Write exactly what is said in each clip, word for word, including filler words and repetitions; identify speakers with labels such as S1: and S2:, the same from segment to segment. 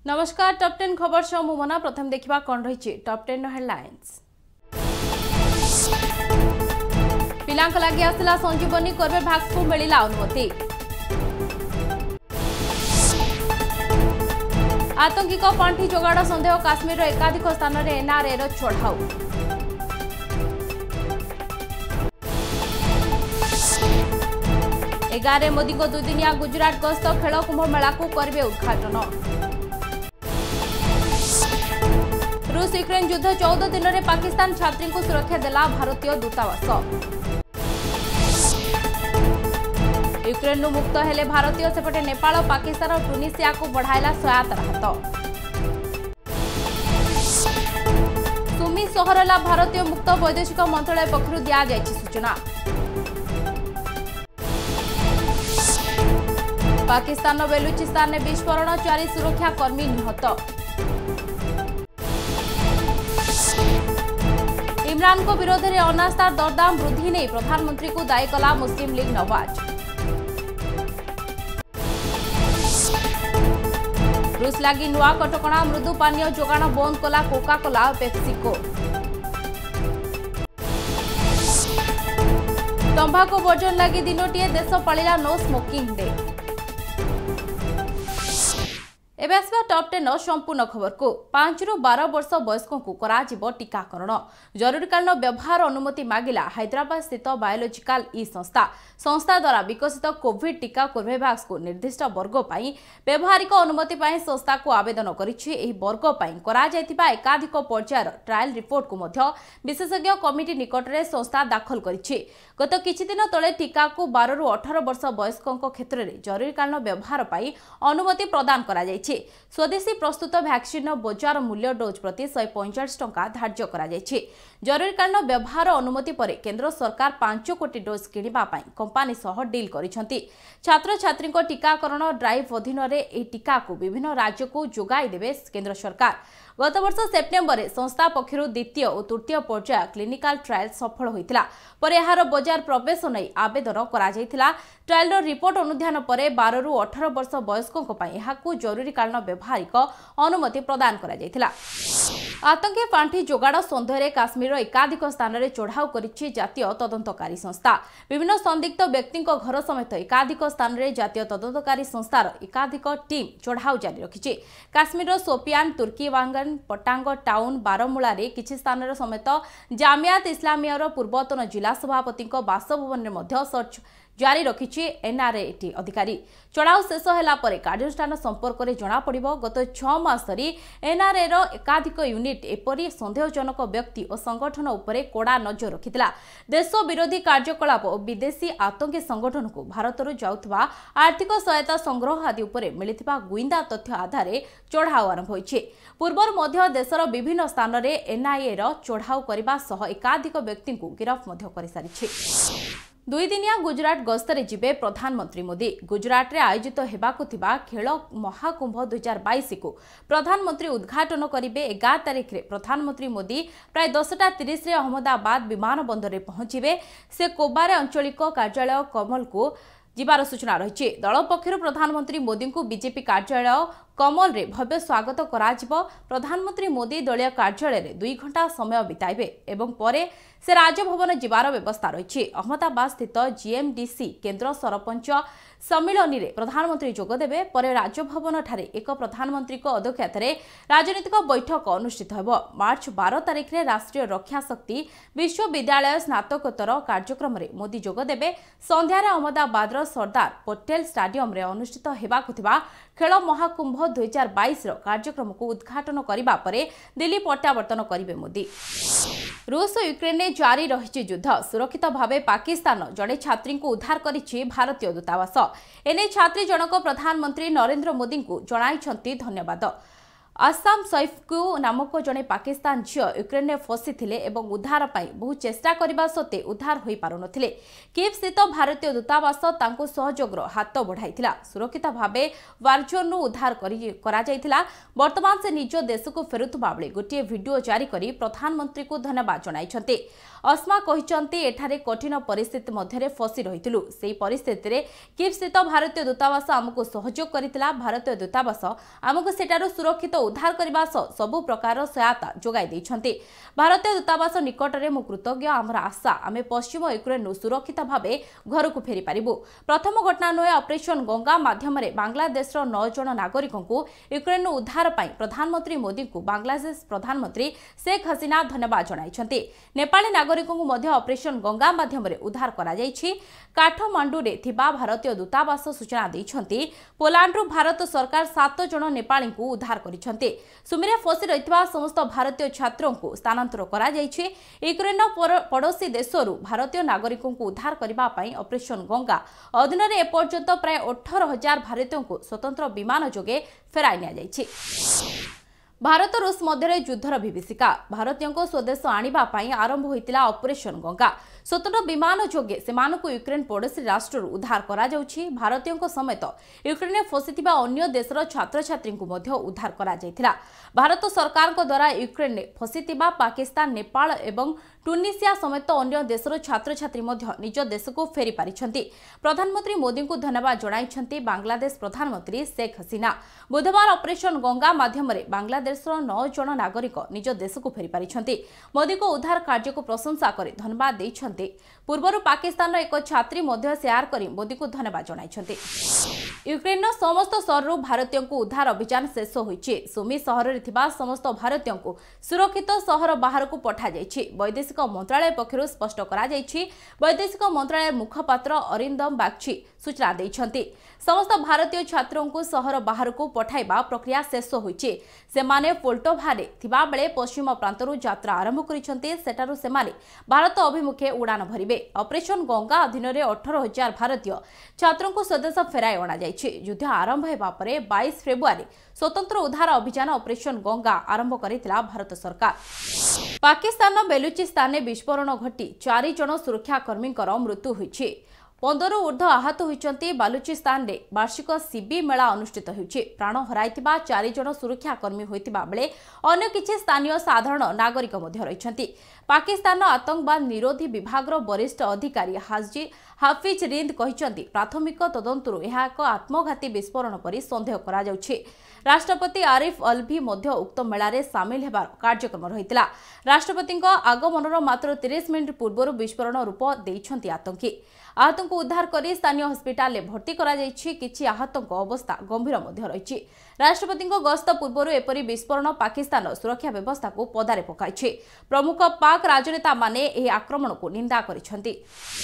S1: नमस्कार top ten खबर सह मुमना प्रथम देखा कौन रही टॉप टेन हेडलाइंस। पिला लगी आसला संजीवनी कोर्बेभैक्स को मिला अनुमति। आतंकी पांठी जोगाड़ सन्देह काश्मीर एकाधिक स्थान में एनआरए चढ़ाऊ। एगारे मोदी को दुदिनिया गुजरात गस्त खेल कुंभ मेला को करेंगे उद्घाटन। रूस यूक्रेन युद्ध चौदह दिन में पाकिस्तान छात्री को सुरक्षा देला भारतीय दूतावास। यूक्रेन मुक्त हेले भारतीय सेपटे नेपाल और पाकिस्तान और टुनिसिया को बढ़ाइला सहायता राहत। सुमी सहरला भारतीय मुक्त वैदेशिक मंत्रालय पक्षर दिया जायछि सूचना। पाकिस्तान और बेलुचिस्तान में विस्फोरण चारि सुरक्षा कर्मी निहत। इमरान को विरोध में अनास्था दरदाम वृद्धि नहीं प्रधानमंत्री को दायी कला मुस्लिम लीग नवाज। रूस लगी नुआ कटकणा मृदु पानीय जोगाण बंद कला कोका कोला पेप्सिको। तंबाकू वर्जन लगी दिनोटिए देश पालिला नो स्मोकिंग डे। एबे आसवा टॉप टेन संपूर्ण खबर को पांच रु बारह वर्ष वयस्कों को कराजिबो टीकाकरण। जरूरीकालीन व्यवहार अनुमति मागिला हैदराबाद स्थित बायोलॉजिकल ई संस्था संस्था द्वारा विकसित कोविड टीका कोर्बेभैक्स को निर्दिष्ट वर्ग पाई व्यवहारिक अनुमति पाई संस्था को आवेदन करिछि। एही वर्ग पाई करा जायतिबा एकाधिक पर्यायर ट्रायल रिपोर्ट को मध्य विशेषज्ञ कमिटी निकट में संस्था दाखल करिछि। गत किछि दिन तले टीका को बारह रु अठारह वर्ष वयस्कों क्षेत्र में जरूरीकालीन व्यवहार पाई अनुमति प्रदान करा जायछि। स्वदेशी प्रस्तुत वैक्सीन बजार मूल्य डोज प्रति एक सौ पैंतालीस टंका धार्य करा जायछि। जरूरीकालीन व्यवहार अनुमति पर केंद्र सरकार पांच कोटी डोज किनिबा पई कंपनी सह डील करिसंती। छात्र छात्री को टीकाकरण ड्राइव अधीन रे ए टीका को विभिन्न राज्य को जोगाई देबे केंद्र सरकार। गत वर्ष सेप्टेम्बर में संस्था पक्षर द्वितीय और तृतीय पर्याय क्लिनिकल ट्रायल सफल होइतिला पर यार बजार प्रवेश नहीं आवेदन करा जायतिला। ट्रायल रिपोर्ट अनुध्यान पर बारह रु अठारह वर्ष वयस्कों पई एहाकू जरूरीकालीन व्यवहारिक अनुमति प्रदान करा जायतिला। आतंकी पांठी जोगाड़ सन्देह काश्मीर एकाधिक स्थान में चढ़ाऊ करिछि जातीय तदंतकारी संस्था। विभिन्न संदिग्ध व्यक्ति घर समेत एकाधिक स्थान में जातीय तदंतकारी संस्थार एकाधिक टीम चढ़ाऊ जारी रखिछि। काश्मीर सोपियान तुर्कीवांगन पटांग टाउन बारमूला किछि स्थान समेत जामियात इस्लामिया पूर्वतन जिला सभापति बासभवन में सर्च जारी रखिछि एनआरए अधिकारी। चढ़ाऊ शेष होला परे कार्यानुष्ठान संपर्क में जना पड़िबो। गत छह मास धरी एनआरए रो एकाधिक यूनिट एपरी संदेहजनक व्यक्ति और संगठन उपरे कड़ा नजर रखितिला। देश विरोधी कार्यकलाप और विदेशी आतंकी संगठन को भारत जाउथबा आर्थिक सहायता संग्रह आदि उपरे मिलिथिबा गुइंदा तथ्य आधार चढ़ाऊ आरंभ होइछि। पूर्वर मध्य देशर विभिन्न स्थान में एनआईए रो चढ़ाऊ करबा सह एकाधिक व्यक्ति को गिरफ्त मध्य करि सारिछि। दुई दिनिया गुजरात गस्तरे जिबे प्रधानमंत्री मोदी। गुजरात रे आयोजित हेबाकु थिबा खेल महाकुंभ दुई हजार बाईस को प्रधानमंत्री उद्घाटन करिबे। एगार तारिख रे प्रधानमंत्री मोदी प्राय दसटा तीस रे अहमदाबाद विमान बंदर रे पहुंचिबे। से कोबारे आंचलिक कार्यालय कमल को जिबार सूचना रही। दल पक्षर प्रधानमंत्री मोदी को बीजेपी कार्यालय कमल रे भव्य स्वागत कराजिबो। प्रधानमंत्री मोदी दलीय कार्यालय रे दुई घंटा समय बिताइबे एवं परे से राजभवन जिबार व्यवस्था रही। अहमदाबाद स्थित जीएमडीसी केंद्र सरपंच सम्मिलनी रे प्रधानमंत्री जोगदेबे। परे राजभवन ठारे एक प्रधानमंत्री को अध्यक्षतार राजनीतिक बैठक अनुष्ठित होब। मार्च बारह तारिख रे राष्ट्रीय रक्षा शक्ति विश्वविद्यालय स्नातकोत्तर कार्यक्रम रे मोदी जोगदेबे। संध्यारे अहमदाबाद सरदार पटेल स्टाडियम रे अनुष्ठित हेबाकु थिबा खेल महाकुंभ दुई हजार बाईस कार्यक्रम को उद्घाटन करने पर दिल्ली प्रत्यावर्तन करेंगे मोदी। रूस और यूक्रेन में जारी रही युद्ध सुरक्षित भाव पाकिस्तान जड़े छात्री को उद्धार करिछि भारतीय दूतावास। एने छात्री जनक प्रधानमंत्री नरेंद्र मोदी को जणाइछंती धन्यवाद। आसाम सैफकू नामक जड़े पाकिस्तान झील यूक्रेन में फसी थे और उद्धार पर बहु चेष्टा करने सत्वे उद्धार हो पार नथिले। कीव स्थित भारतीय दूतावास तांको सहयोगर हाथ बढ़ाई सुरक्षित भाव वारजोन उद्धार करा। वर्तमान से निज देश को फेरुवा बेले गोटे भिडियो जारी कर प्रधानमंत्री को धन्यवाद जणाइछन्ते। अस्मा कहिछन्ते एठारे कठिन परिस्थिति मध्य फसी रहितलु सेही परिस्थिति रे कीव स्थित भारतीय दूतावास आमको सहयोग करितला। भारतीय दूतावास आमको सेटारो सुरक्षित उद्धार करने सबु प्रकार सहायता जोगाई दैछन्ते। भारतीय दूतावास निकटरे मु कृतज्ञ। आमर आशा आमे पश्चिम यूक्रेन सुरक्षित भावे घर को फेरी पारिबु। प्रथम घटना नुहे ऑपरेशन गंगा माध्यम बांग्लादेश नौ जन नागरिकों को यूक्रेन उद्धार पाई प्रधानमंत्री मोदी को बांग्लादेश प्रधानमंत्री शेख हसीना धन्यवाद जणाइछन्ते। नेपाली नागरिकों को मध्य ऑपरेशन गंगा माध्यम उद्धार करा जाइछि। काठमांडू रे थिबा भारतीय दूतावास सूचना दैछन्ते। पोलैंड भारत सरकार सात जन नेपाली को उद्धार करिछन्ते। सुमिरे फसी रहितबा समस्त भारतीय छात्रों को स्थानांतर करा जाइछि। यूक्रेन पड़ोसी देशरू भारतीय नागरिकों को उद्धार करबा पई ऑपरेशन गंगा अधीन रे एपर्यंत प्राय अठारह हजार भारतीयों को स्वतंत्र विमान जोगे फेराई निया जाइछि। भारत रूस मध्य युद्धर विभीषिका भारतीयों को स्वदेश आनिबा पई आरंभ होइतिला ऑपरेशन गंगा। स्वतंत्र विमान जोगे सेमानकु यूक्रेन पड़ोसी राष्ट्र उद्धार करा जाउछि। भारतीयों समेत यूक्रेन में फसिथिबा अन्य देशर छात्र छात्री को मध्य उद्धार करा जाइतिला। भारत सरकार द्वारा यूक्रेन में फसिथिबा पाकिस्तान, नेपाल एवं टुनिसिया समेत अन्य देशर छात्र छात्री मध्य निज देश को फेरी पारिछन्ति। प्रधानमंत्री मोदी को धन्यवाद जणाइछन्ति बांग्लादेश प्रधानमंत्री शेख हसीना। बुधवार ऑपरेशन गंगा माध्यम बांग्लादेश नौ जन नागरिक निज देश को फेरी पारिछन्ति। मोदी को उद्धार कार्य को प्रशंसा कर धन्यवाद दैछन्ति। पूर्वर पाकिस्तान एक छात्री मध्य शेयर कर मोदी को धन्यवाद जणाइछन्ति। यूक्रेन समस्त शहर भारतीयों को उद्धार अभियान शेष होइछि। सुमी शहर रे थिबा समस्त भारतीयों को सुरक्षित शहर बाहर को पठा जाइछि। वैदेशिक मंत्रालय पक्षरु स्पष्ट करा जाइछि। वैदेशिक मंत्रालय मुखपात्र अरिंदम बागची सूचना दैछन्ति। समस्त भारतीय छात्रों को शहर बाहर को पठाइबा प्रक्रिया शेष होइछि। सेमाने पोल्टोभारे थिबा बेले पश्चिम प्रांतरु यात्रा आरंभ करिछन्ति। सेटारु सेमाने भारत अभिमुखे उड़ान भरिबे। ऑपरेशन गंगा अधीन रे अठारह हजार भारतीय छात्रों को स्वदेश फेराई अणा जाइछि। युद्ध आरंभ हेबा परे बाईस फेब्रुआरी स्वतंत्र उद्धार अभियान ऑपरेशन गंगा आरंभ करितला भारत सरकार। पाकिस्तान बेलुचिस्तान विस्फोरण घटी चार जन सुरक्षाकर्मी मृत्यु होइछि। पंदर ऊर्ध्व आहत होइचंती। बालुचिस्तान रे वार्षिक सीबी मेला अनुष्ठित होइछि। प्राण हराइतिबा चार जन सुरक्षाकर्मी होइतिबा बेले अन्य किछि स्थानीय साधारण नागरिक मध्य रहिछंती। पाकिस्तान आतंकवाद निरोधी विभागर वरिष्ठ अधिकारी हाजी हाफिज रिंद कहिचंती प्राथमिक तदंतरु एहा एक आत्मघाती विस्फोरण परि संदेह करा जाउछि। राष्ट्रपति आरिफ अलवी मध्य उक्त मेलारे सामिल हेबार कार्यक्रम रहितला। राष्ट्रपति आगमनर मात्र तीस मिनिट पूर्व विस्फोरण रूप देइछंती आतंकी। आहतों को उद्धार कर स्थानीय हस्पिटाल में भर्ती करा जाइछि। किछि आहतों अवस्था गंभीर मध्य रहिछि। राष्ट्रपति गस्त पूर्व एपरी विस्फोरण पाकिस्तान सुरक्षा व्यवस्था को पदारे पकाइछि। प्रमुख पाक राजनेता माने एही आक्रमण को निंदा करिछन्ति।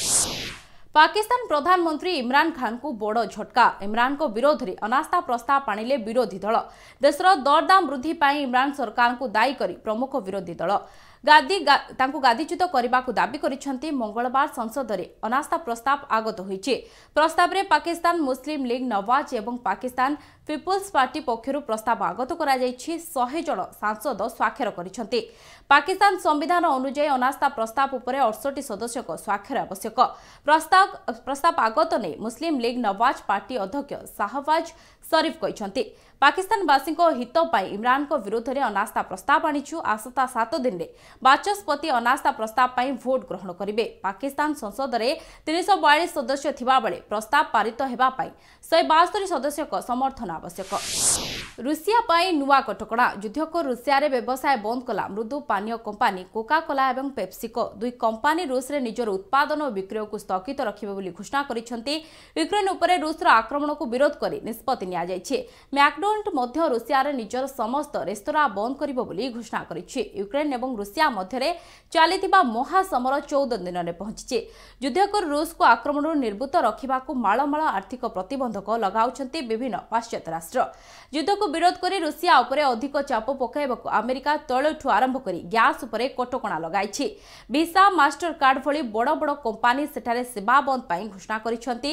S1: पाकिस्तान प्रधानमंत्री इमरान खान को बड़ झटका। इमरान को विरोध में अनास्था प्रस्ताव आनिले विरोधी दल। देशर दरदाम वृद्धि पाई इमरान सरकार को दायी करी प्रमुख विरोधी दल गादी गा, तांको गादीच्युत करने को दाबी करिसेंती। मंगलवार संसद में अनास्था प्रस्ताव आगत होइछि। प्रस्ताव में पाकिस्तान मुस्लिम लीग नवाज एवं पाकिस्तान पीपुल्स पार्टी पक्षरु प्रस्ताव आगत करा जाइछि। सौ जन सांसद स्वाक्षर करिसेंती। पाकिस्तान संविधान अनुसार अनास्था प्रस्ताव उपरे अड़सठ सदस्यों स्वाक्षर आवश्यक। प्रस्ताव प्रस्ताव आगत ने मुस्लिम लीग नवाज पार्टी अध्यक्ष शाहबाज शरीफ कहिसेंती पाकिस्तानवासी हित पाई इमरान को विरोध में अनास्था प्रस्ताव आनीचु। आसता सात दिन में बाचस्पति अनास्था प्रस्ताव पाई भोट ग्रहण करेंगे। पाकिस्तान संसद में तीन सौ बयालीस सदस्य थिबा बेले प्रस्ताव पारित हेबा पाई शहे बास्तरी सदस्यों समर्थन आवश्यक। रुषिया पाई नुआ कटकणा। युद्धको रुषिया रे व्यवसाय बंद कला मृदु पानीय कंपानी कोका कोला एवं पेप्सिको। दुई कंपानी रूस रे निजर उत्पादन और विक्रय को स्थगित रखिबे बोली घोषणा करिसेंती। यूक्रेन उपरे रूसर आक्रमण को विरोध करी निष्पत्ति निया जाइछि। मैकडोनाल्ड मध्य रुषिया रे निजर समस्त रेस्तोरां बंद करिबो बोली घोषणा करिछि। यूक्रेन एवं रुषिया मध्य चलिथिबा महासमर चौदह दिन में पहुंची। युद्धको रूस को आक्रमण निर्भूत रखा मालमाल आर्थिक प्रतिबंधक लगाउछंती विभिन्न पाश्चात्य राष्ट्र। युद्ध को विरोध कर रुषिया उपरे अधिक चाप पकाइबाकू अमेरिका तैलठू आरंभ कर ग्यास उपरे कटकणा लगाइछि। वीसा मास्टर कार्ड भली बड़ बड़ कंपानी सेठारे सेवा बंद पाई घोषणा करिसेंती।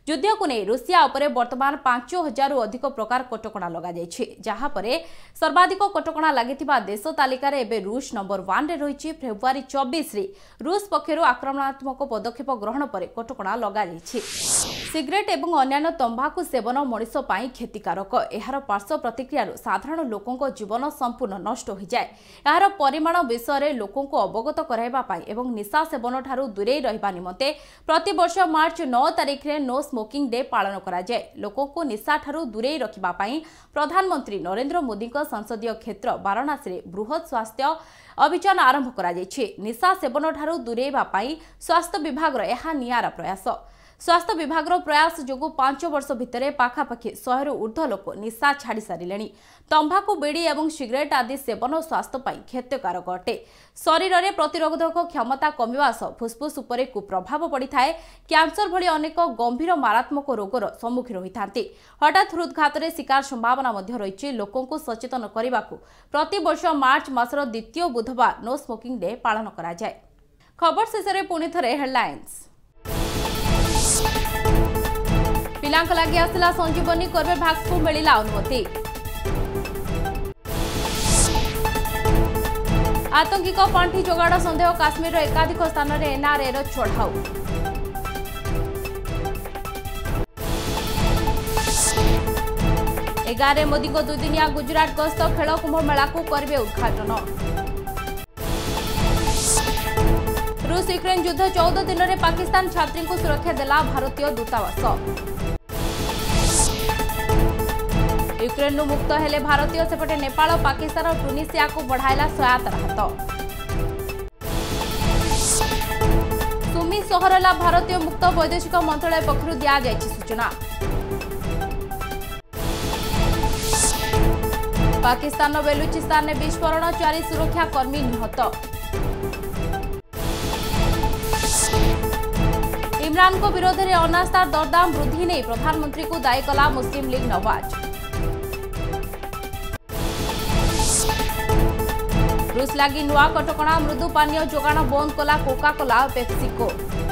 S1: युद्ध को नहीं रूसिया उपरे वर्तमान पांच हजार अधिक प्रकार कटकणा लगा जहाँ पर सर्वाधिक कटकणा लगी देश तालिकार एवं रूस नंबर वन रे रही फेब्रुआरी चौबीस रे रूस पक्षर आक्रमणात्मक पदक्षेप ग्रहण पर कटकणा लगा सिगरेट एवं अन्य तंबाकू सेवन मनिष पई क्षतिकारक एहार पार्श्व प्रतिक्रिया साधारण लोकों जीवन संपूर्ण नष्ट हो जाए। यार परिमाण विषय लोकों अवगत कराइबा पई एवं निशा सेवन ठारू दूरे रहिबा निमंते प्रति वर्ष मार्च नौ तारिख रे नो स्मोकिंग डे पालन करा जाए। लोकों को निशा ठारू दूरे रखिबा पई प्रधानमंत्री नरेंद्र मोदी को संसदीय क्षेत्र वाराणसी रे बृहत स्वास्थ्य अभियान आरंभ करा जायछि। निशा सेवन ठारू दूरेबा पई स्वास्थ्य विभाग रो एहा नियारा प्रयास स्वास्थ्य विभाग प्रयास जो पांच वर्ष भितर पाखापाखि सौ रु ऊर्ध्व लोक निशा छाड़ी सारे। तंबाकू बीड़ी और सिगरेट आदि सेवन स्वास्थ्य पर क्षतिकारक अटे। शरीर में प्रतिरोधक क्षमता कमिवा सह फुस्फुस उपर कुप्रभाव पड़ी थाए। कैंसर भली अनेक गंभीर मारात्मक रोगर सम्मुखीन होती हठात हृदघात शिकार संभावना रही। लोकों को सचेतन करने को प्रति वर्ष मार्च मासर द्वितीय बुधवार नो स्मोकिंग डे पालन करा जाए। खबर शेष में पुणी थे हेडलाइंस। पिलांक लागि आसिला संजीवनी कर्बेभैक्स को मिलिला अनुमति। आतंकी को पांठी जोगाड़ संदेह काश्मीर एकाधिक स्थान में एनआरए रो चढ़ाऊ। एगारे मोदी को दुदिनिया गुजरात गस्त खेल कुंभ मेला को करिवे उद्घाटन। रूस यूक्रेन युद्ध चौदह दिन में पाकिस्तान छात्री को सुरक्षा देला भारतीय दूतावास। यूक्रेन मुक्त हेले भारतीय सेपटे नेपाल पाकिस्तान और ट्यूनिसिया को बढ़ाइला सहायता राहत। सुमी सहरला भारतीय मुक्त वैदेशिक मंत्रालय पक्षर दिया जायछि सूचना। पाकिस्तान और बेलुचिस्तान में विस्फोरण चारि सुरक्षा कर्मी निहत। इमरान को विरोध में अनास्था दरदाम वृद्धि नहीं प्रधानमंत्री को दायी कला मुस्लिम लीग नवाज। रूस लगी नुआ कटकणा मृदु पानीय जोगाण बंद कला कोका कोला पेप्सिको।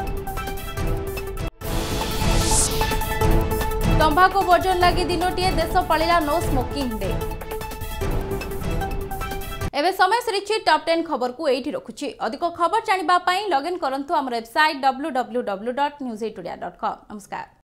S1: तंबाकू वर्जन लगी दिनोटिए देश पालिला नो स्मोकिंग डे। एवं समय सरी टॉप टेन खबर को एठी रखुछि। अधिक खबर जानिबा पई लॉगिन करंतु हमर website W W W dot news at Odia dot com. नमस्कार।